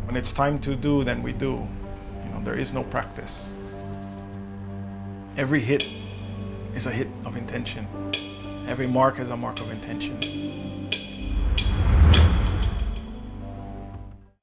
When it's time to do, then we do. You know, there is no practice. Every hit is a hit of intention. Every mark is a mark of intention.